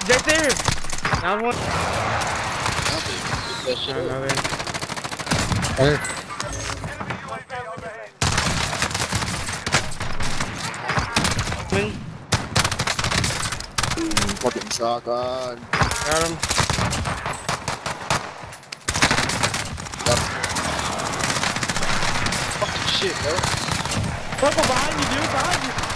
Right there. Down one. That shit up. Right here. Fucking shotgun. Got him. Yep. Fucking shit, bro. Purple behind you, dude. Behind you.